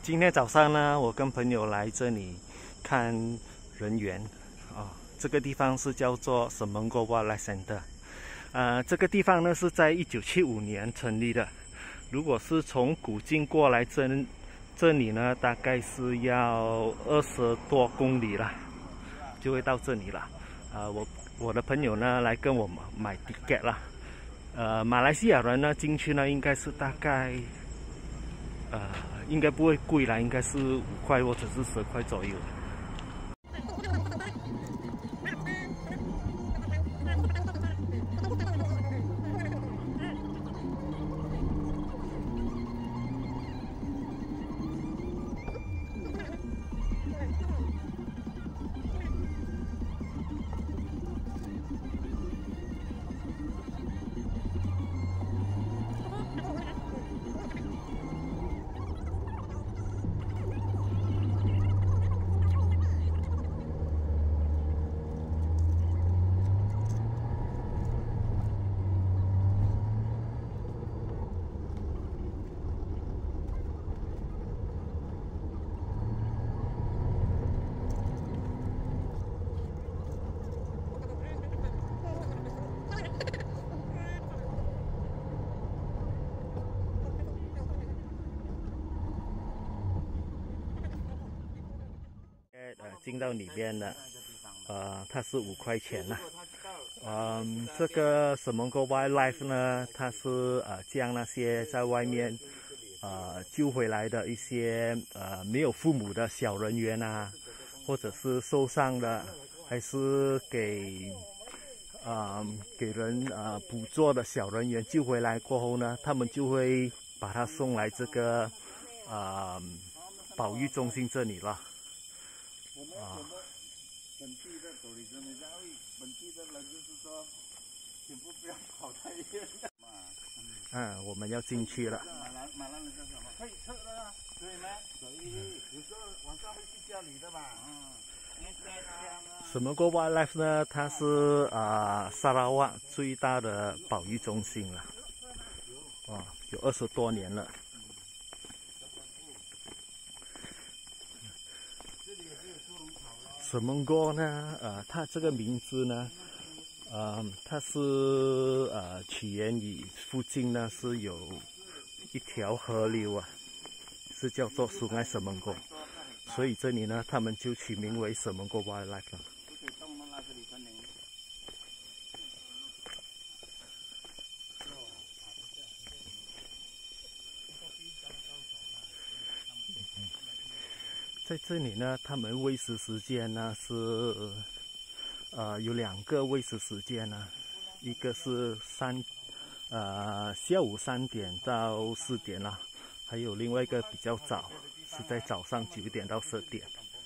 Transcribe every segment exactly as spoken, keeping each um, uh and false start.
今天早上呢，我跟朋友来这里看人猿啊、哦。这个地方是叫做 Semenggor Wildlife Center。呃，这个地方呢是在一九七五年成立的。如果是从古晋过来这这里呢，大概是要二十多公里了，就会到这里了。啊、呃，我我的朋友呢来跟我买 ticket 了。呃，马来西亚人呢进去呢应该是大概。呃，应该不会贵啦，应该是五块或者是十块左右。呃，进到里面了，呃，它是五块钱了。嗯，这个Semenggor Wildlife呢，它是呃将那些在外面呃救回来的一些呃没有父母的小人猿啊，或者是受伤的，还是给呃给人呃捕捉的小人猿救回来过后呢，他们就会把它送来这个呃保育中心这里了。啊，本地的狗里真的，本地的人就是说，请不不要跑太远。嗯，我们要进去了。马兰马兰人叫什么？可以测的啊，可以吗？可以，有时候晚上会去家里的吧。嗯。Semenggor Wildlife 呢，它是啊、呃、沙拉瓦最大的保育中心了。哦，有二十多年了。Semenggor呢，呃，它这个名字呢，呃，它是呃起源于附近呢是有一条河流啊，是叫做Sungai Semenggor，所以这里呢，他们就取名为Semenggor Wildlife了。在这里呢，他们喂食时间呢是，呃，有两个喂食时间呢，一个是三，呃，下午三点到四点啦，还有另外一个比较早，是在早上九点到十点。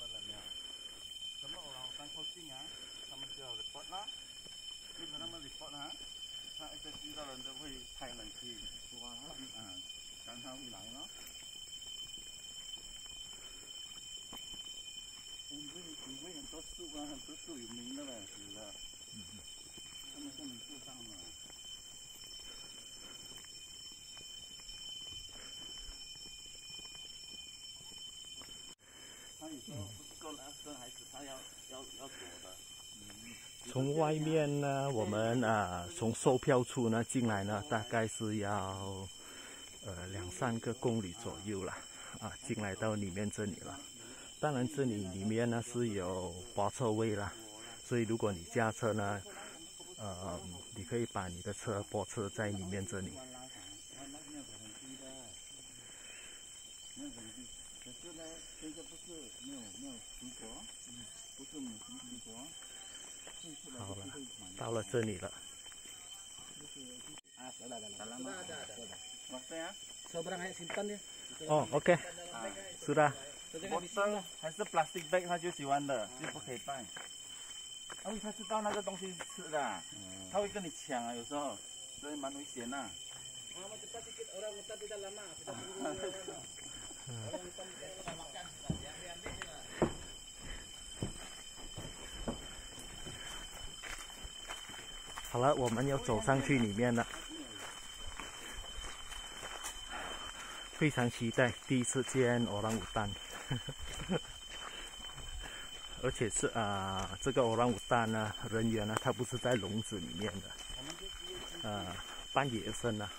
你会很多树啊，很多树有名的了，死了。嗯嗯。他们在你树上呢。他有时候不够了，生孩子他要要要躲的。嗯。从外面呢，我们啊从售票处呢进来呢，大概是要呃两三个公里左右了，啊，进来到里面这里了。当然，这里里面呢是有泊车位啦，所以如果你驾车呢，呃，你可以把你的车泊车在里面这里。好了，到了这里了。哦 ，OK， 是的。bottle 还是 plastic bag， 他就喜欢的，就不可以带。因为他知道那个东西是吃的、啊，嗯、他会跟你抢啊，有时候，所以蛮危险的、啊。好了，我们要走上去里面了。 非常期待第一次见欧朗古丹，而且是啊、呃，这个欧朗古丹呢，人猿呢，它不是在笼子里面的，呃，半野生啊。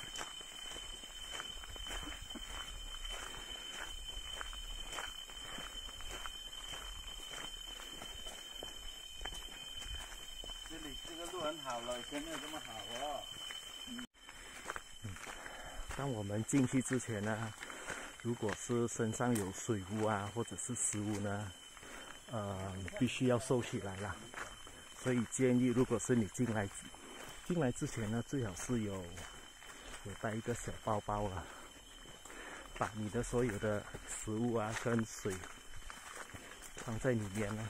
这里这个路很好了，以前没有这么好哦。 嗯，当我们进去之前呢，如果是身上有水污啊，或者是食物呢，呃，必须要收起来啦。所以建议，如果是你进来进来之前呢，最好是有有带一个小包包啊，把你的所有的食物啊跟水放在里面呢。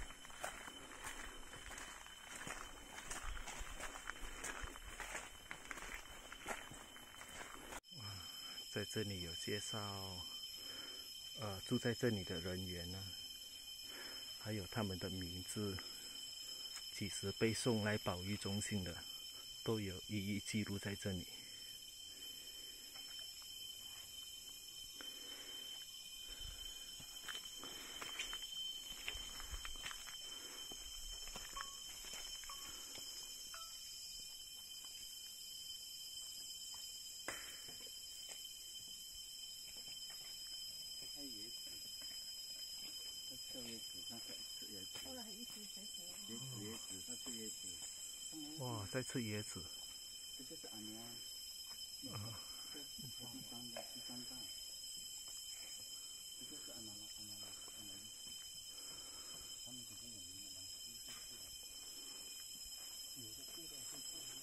在这里有介绍，呃，住在这里的人员呢，还有他们的名字，几时被送来保育中心的，都有一一记录在这里。哇，在吃椰子。 这就是安妮啊。 啊。 这是第三个，第三代。这就是安娜了，安娜了，安娜了。他们这些有名的吧？有的做的会做的。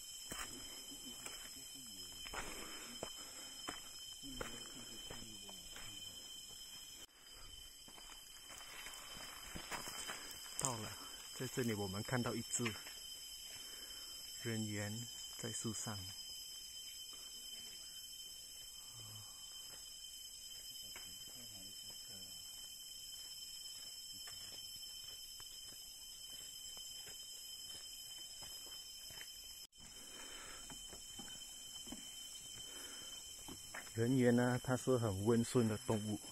到了，在这里我们看到一只人猿在树上。人猿呢，它是很温顺的动物。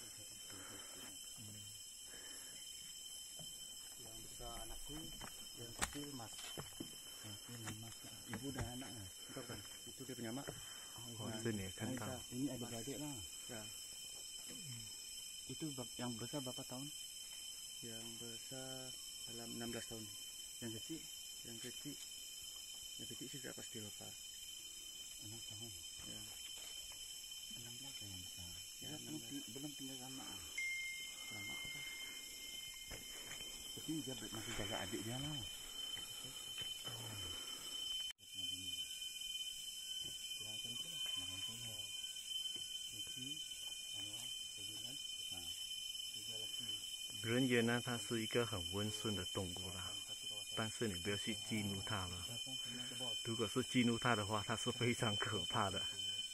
Yang besar anakku, yang kecil mas. Yang kecil mas. Ibu dan anak. Itu kan? Itu dia punya mak. Oh, sini kan tahu. Ini adik-adik lah. Ya. Itu yang besar berapa tahun? Yang besar dalam enam belas tahun. Yang kecil, yang kecil, yang kecil sudah pasti lupa. enam tahun. Ya. enam belas yang besar. Ya, belum, belum tinggal sama. Lama apa? Tapi dia masih jaga adik dia lah. Oh. 人猿呢，它是一个很温顺的动物啦，但是你不要去激怒它了。如果是激怒它的话，它是非常可怕的。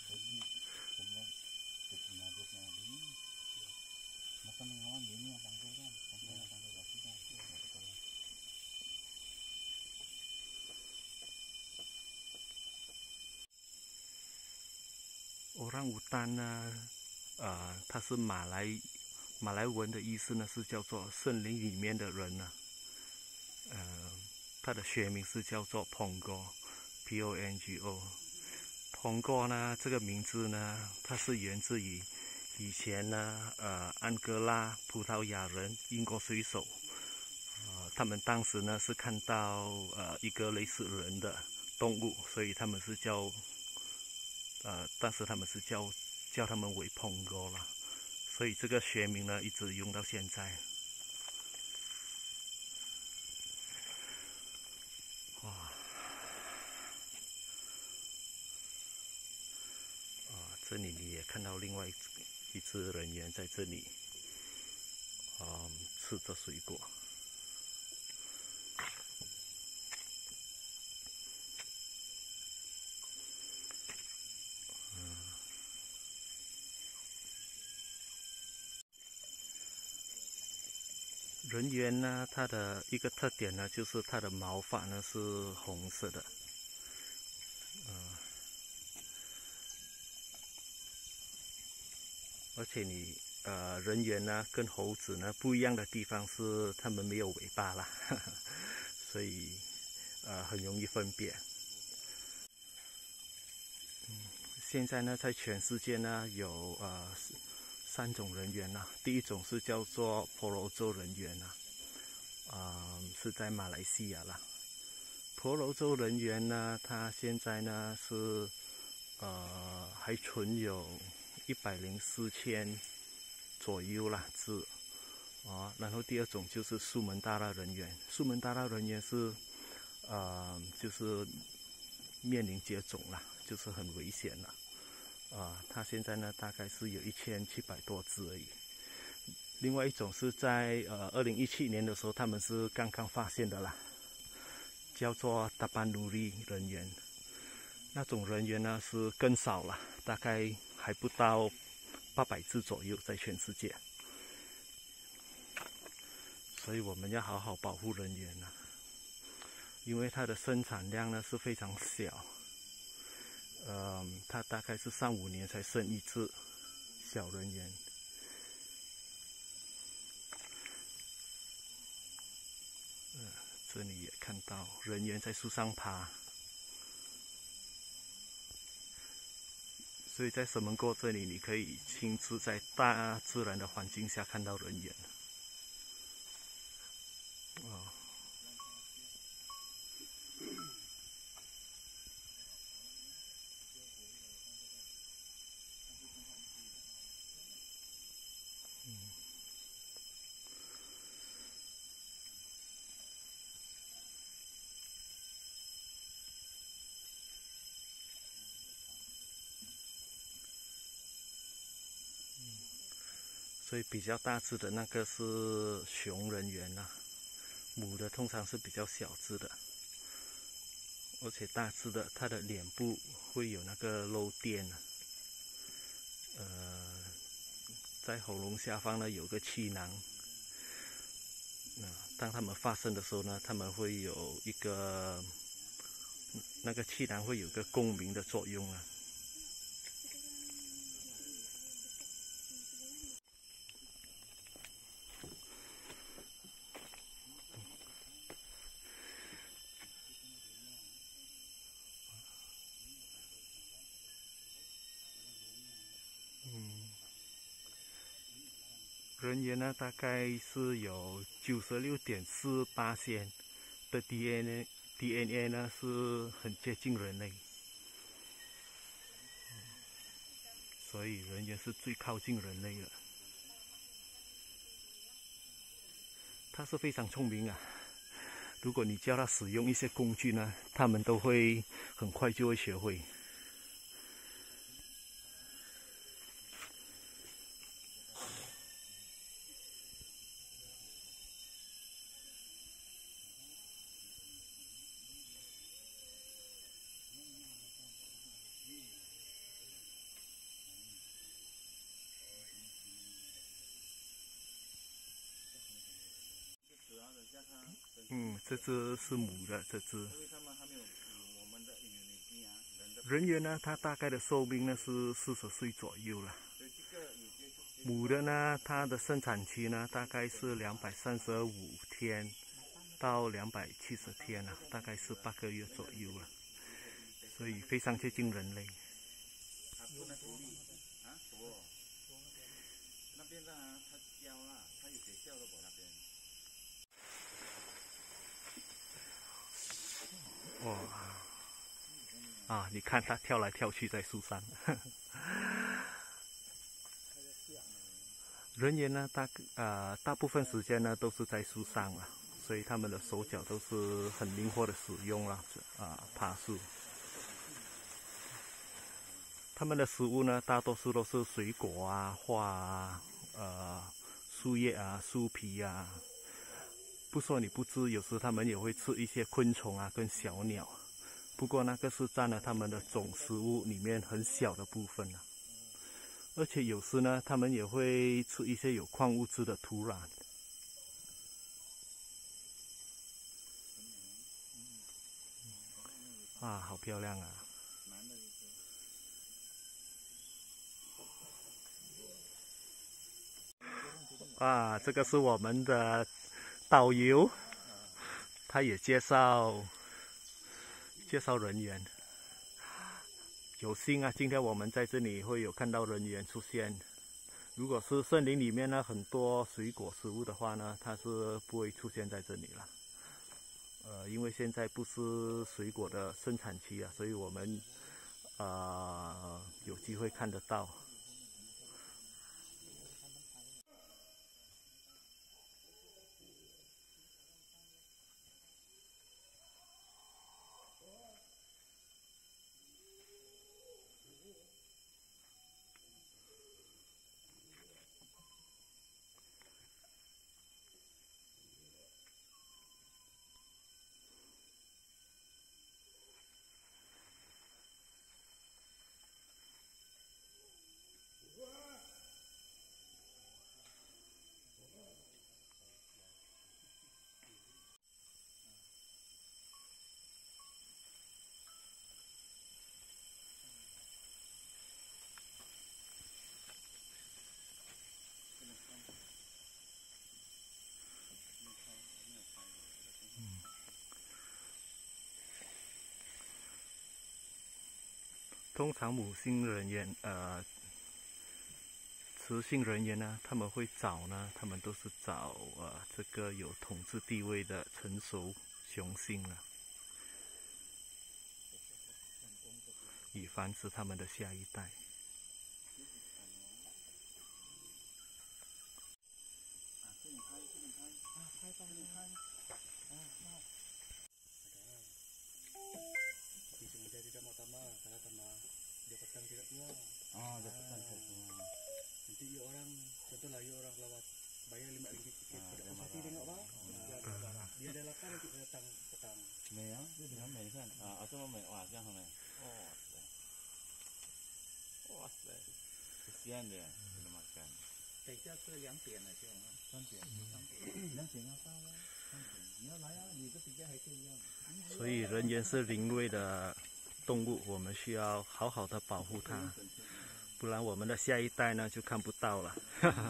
欧朗乌丹呢，呃，它是马来马来文的意思呢，是叫做森林里面的人呢。呃，它的学名是叫做 Pongo，P O N G O。Pongo 呢，这个名字呢，它是源自于以前呢，呃，安哥拉葡萄牙人、英国水手，呃，他们当时呢是看到呃一个类似人的动物，所以他们是叫。呃，但是他们是叫叫他们为 Pongo 了，所以这个学名呢一直用到现在。哇，啊，这里你也看到另外一一只人猿在这里，嗯，吃着水果。人猿呢，它的一个特点呢，就是它的毛发呢是红色的，嗯、 而且你呃人猿呢跟猴子呢不一样的地方是它们没有尾巴啦，呵呵所以呃很容易分辨。嗯，现在呢在全世界呢有呃三种人猿呐，第一种是叫做婆罗洲人猿呐，啊、呃、是在马来西亚啦。婆罗洲人猿呢，它现在呢是呃还存有一百零四千左右啦只啊。然后第二种就是苏门答腊人猿，苏门答腊人猿是呃就是面临绝种啦，就是很危险啦。啊，它现在呢大概是有一千七百多只而已。另外一种是在呃二零一七年的时候，他们是刚刚发现的啦。叫做达班努利人猿，那种人猿呢是更少了，大概还不到八百只左右，在全世界。所以我们要好好保护人猿啊，因为它的生产量呢是非常小，呃，它大概是三五年才生一只小人猿。这里也看到人猿在树上爬，所以在神门沟这里，你可以亲自在大自然的环境下看到人猿。哦，嗯。所以比较大只的那个是雄人猿呐、啊，母的通常是比较小只的，而且大只的它的脸部会有那个漏电啊，呃，在喉咙下方呢有个气囊，那、呃、当它们发声的时候呢，它们会有一个那个气囊会有个共鸣的作用啊。嗯，人猿呢，大概是有九十六点四八千的 D N A，D N A 呢是很接近人类，所以人猿是最靠近人类的。它是非常聪明啊，如果你教它使用一些工具呢，它们都会很快就会学会。嗯，这只是母的，这只。人猿呢，它大概的寿命呢是四十岁左右了。母的呢，它的生产期呢大概是两百三十五天到两百七十天了，大概是八个月左右了，所以非常接近人类。那边呢，它教了，它有学校的我那边。哇！啊，你看它跳来跳去在树上。人猿呢，大呃大部分时间呢都是在树上了，所以他们的手脚都是很灵活的使用了，啊，爬树。他们的食物呢，大多数都是水果啊、花啊、呃树叶啊、树皮啊。不说你不知，有时他们也会吃一些昆虫啊跟小鸟，不过那个是占了他们的总食物里面很小的部分了。而且有时呢，他们也会吃一些有矿物质的土壤。啊，好漂亮啊！ 啊，这个是我们的导游，他也介绍介绍人员。有幸啊，今天我们在这里会有看到人员出现。如果是森林里面呢很多水果食物的话呢，它是不会出现在这里了。呃，因为现在不是水果的生产期啊，所以我们呃有机会看得到。通常母性人员，呃，雌性人员呢，他们会找呢，他们都是找呃这个有统治地位的成熟雄性了，以繁殖他们的下一代。 Oh, dapatkan satu. Nanti ya orang, contohlah ya orang lewat bayar lima ringgit tiket ah, ke Pasir tengok bang. Ah, dia ada lapan nanti datang petang. Mei ah, dia dengan Mei kan? Ah, atau Mei, wah,这样很美。哇塞，哇塞，kesian dia belum makan。等一下是两点了，这样啊，三点，三点，两点要到了，三点，你要来啊，你这比较还可以用。 所以人猿是灵位的动物，我们需要好好的保护它，不然我们的下一代呢就看不到了。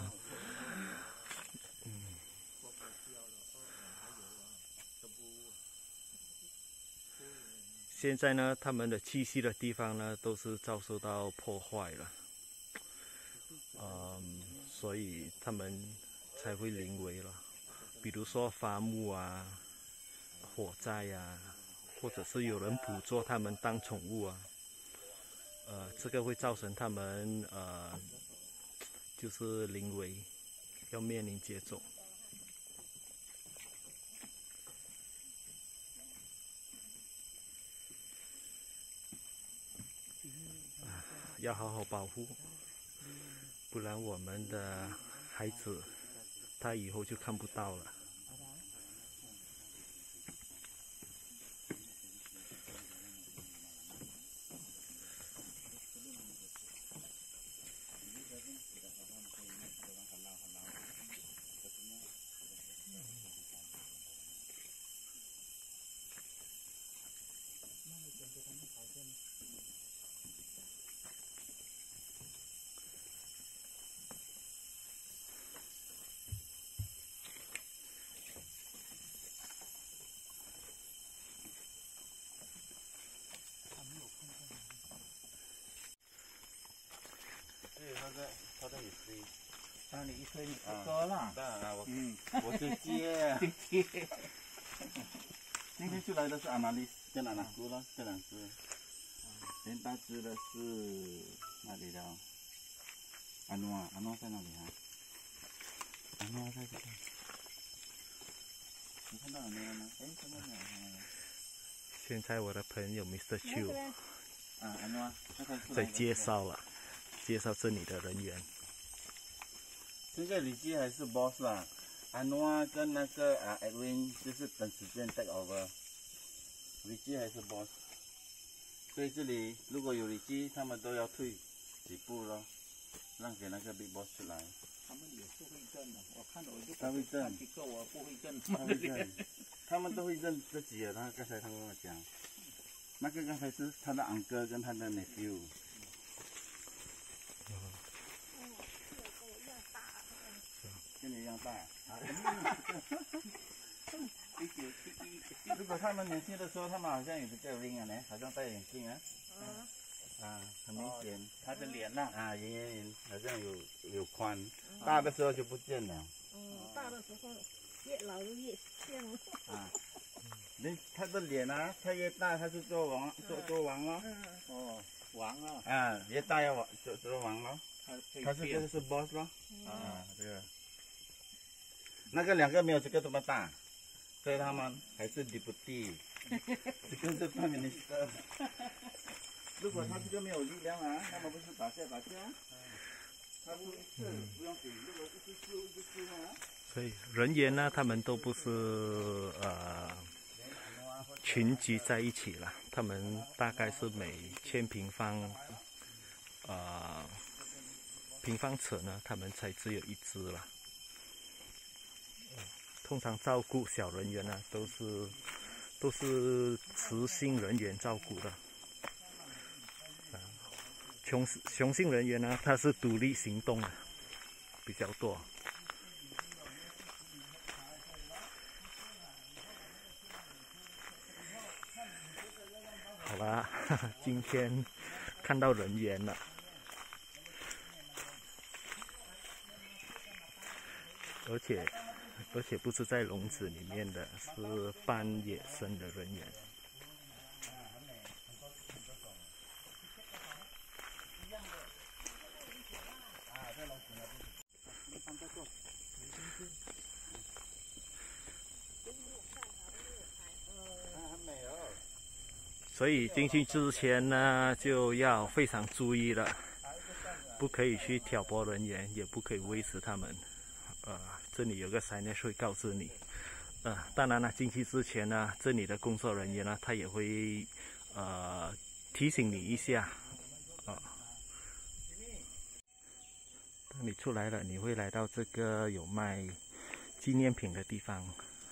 嗯，现在呢，它们的栖息的地方呢都是遭受到破坏了，嗯，所以它们才会临危了。比如说伐木啊、火灾呀、啊。或者是有人捕捉它们当宠物啊，呃，这个会造成它们呃，就是临危，要面临绝种。啊，要好好保护，不然我们的孩子他以后就看不到了。 他在，他在一岁。啊，你一岁你不多了。 当然了，我嗯，我姐姐。姐姐。今天出来的是阿玛丽跟阿纳姑了，这两只。连大只的是哪里的？阿诺啊，阿诺在哪里啊？阿诺在这里。你看到阿诺了吗？哎，看到没有？ 现在我的朋友 Mister Chu 啊，阿诺， 在介绍了。介绍这里的人员。 现在李基还是 boss 啦，安诺跟那个啊 Edwin 就是等时间 take over， 李基还是 boss， 所以这里如果有李基，他们都要退几步咯，让给那个 big boss 出来。 他们也是会认的，我看我就他会认几个我不会认， 他会认，他们都会认自己的。他刚才他跟我讲，那个刚才是他的 uncle 跟他的 nephew。跟你一样大。如果他们年轻的时候，他们好像也比较灵啊呢，好像戴眼镜啊。 啊， 啊，很明显， 他的脸呐、 啊，圆圆圆，好像有有宽，大的时候就不见了。 哦，大的时候越老就越像了。 啊，那他的脸啊，他越大，他就做王，做做王了。 嗯， 哦，王啊， 啊，越大要王，做做王了。 他可以他是这变个是 boss 咯。 嗯啊，这个，那个两个没有这个这么大，所以他们还是 deputy， 这个是 prime minister。如果他这个没有力量啊，他们不是打架打架？他不是不用给，如果一直输一直输啊。 所以人员呢，他们都不是呃群居在一起了，他们大概是每千平方呃平方尺呢，他们才只有一只了。通常照顾小人员呢，都是都是雌性人员照顾的。雄雄性人员呢，他是独立行动的比较多。好啦，今天看到人猿了，而且而且不是在笼子里面的，是半野生的人猿。所以进去之前呢，就要非常注意了，不可以去挑拨人员，也不可以喂食他们。呃，这里有个 signage 会告诉你。呃，当然了，进去之前呢，这里的工作人员呢，他也会呃提醒你一下。啊、呃，当你出来了，你会来到这个有卖纪念品的地方，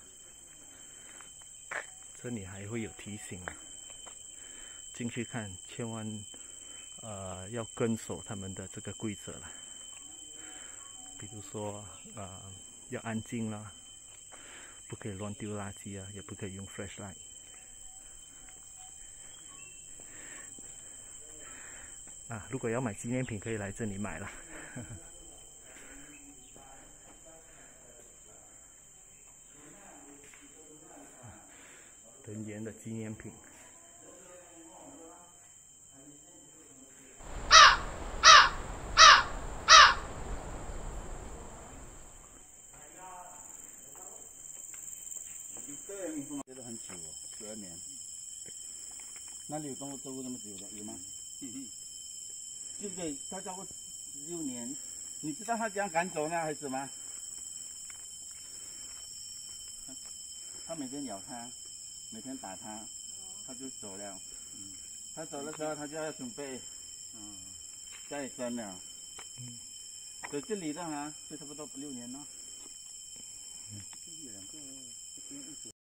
这里还会有提醒。进去看，千万呃要遵守他们的这个规则了。比如说呃要安静啦，不可以乱丢垃圾啊，也不可以用 flashlight。啊，如果要买纪念品，可以来这里买了。人猿的纪念品。 觉得很久哦，十二年。那里有动物照顾那么久的有吗？对不对？他照顾六年，你知道他怎样赶走那孩子吗？他每天咬他，每天打他，他就走了。嗯，他走的时候，他就要准备，嗯，再生了。嗯，所以这里的啊，就差不多六年了。嗯，这两个这边一直。